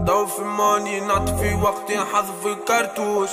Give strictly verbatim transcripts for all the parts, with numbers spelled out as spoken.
ضو في ماني نعطي في وقتي نحذف في الكرتوش.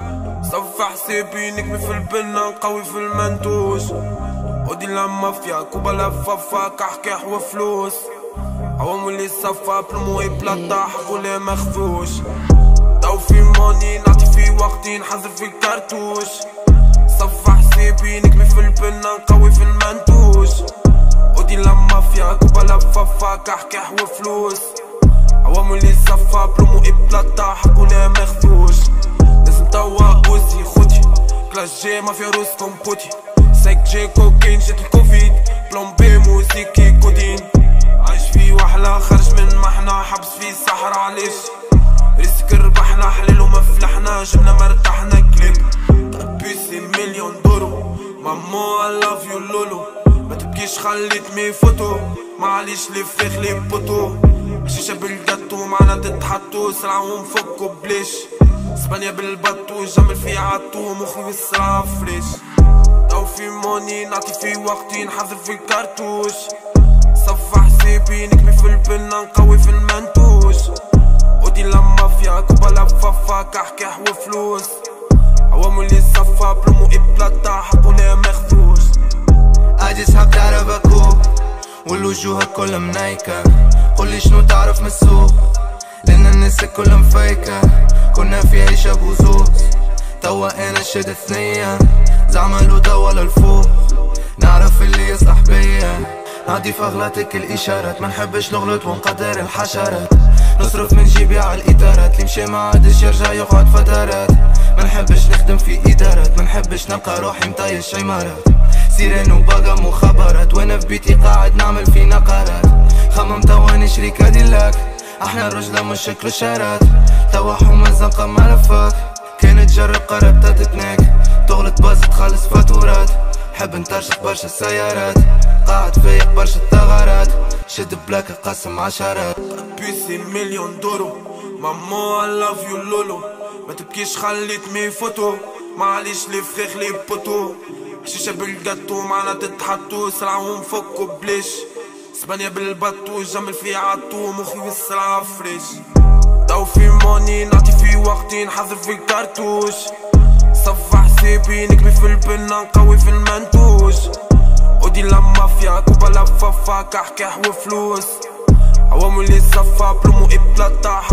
صفى حسابي نكمي في البنة نقوي في المنتوش. ودي لمافيا كوبا لفافا كحكاح وفلوس. عوام اللي صفى بلمو بلاطة حقو لا مخفوش. ضو في ماني نعطي في وقتي نحذف في الكرتوش. صفى حسابي نكمي في البنة نقوي في المنتوش. ودي لمافيا كوبا لفافا كحكاح وفلوس. عوام اللي صفى بلومو بلاطة حقو لا مخفوش. لازم توا اوزي خدي كلاش جي مافيا روس كومبوتي. سايك جي كوكين جات الكوفيد بلوم بي موزيكي كودين. عايش في وحلة خرج من محنا حبس في صحرا علاش ريسك ربحنا حلال وما فلحنا جبنا مرتاحنا كليب. بيسي مليون دورو مامو I love you لولو. ما تبكيش خليت مي فوتو معليش لي فيخ لي بوتو. حشيشة بالجاتو معنا تتحطو سرعة ونفكو بليش. اسبانيا بالباتو جمل في عطو مخي بالسرعة فريش. ضو في موني نعطي في وقتي نحذف في الكرتوش. صفى حسابي نكمي في البنة نقوي في المنتوش. ودي لمافيا كوبا لفافا كحكاح وفلوس. عوام اللي صفى بلومو بلاطة حقو لا مخذوش. I just hopped out of a coupe والوجوه كلها منايكة. قولي شنو تعرف من السوق لأن الناس كلها مفايكة. كنا في عيشة بوزوز توا أنا شد الثنية. زعملو توا للفوق نعرف اللي يصلح بيا. نعدي في أغلاطك الإشارات ما نحبش نغلط ونقدر الحشرات. نصرف من جيبي على الإدارات اللي مشي ما عادش يرجع يقعد فترات. ما نحبش نخدم في إدارات ما نحبش نلقى روحي مطيش عمارات. سيرين وباقا مخابرات وانا في بيتي قاعد نعمل في نقرات. خمم توا نشري كاديلاك احنا الرجلة مش شكل شارات. توا حومة زنقة ملفات كانت تجرب قربتها تتناك. تغلط باز تخلص فاتورات. حب نترشق برشا السيارات قاعد فايق برشا الثغرات. شد بلاك قسم عشرات. بيسي مليون دورو مامو I love you لولو. ما تبكيش خليت مي فوتو معليش لي فخيخ لي بوتو. حشيشة بالجاتو معنا تتحطو سرعة ونفكو بليش. اسبانيا بالباتو جمل في عطو مخي بالسرعة فريش. ضو في موني نعطي في وقتي نحذف في الكرتوش. صفى حسابي نكمي في البنة نقوي في المنتوش. ودي لمافيا كوبا لفافا كحكاح وفلوس. عوام اللي صفى بلومو بلاطة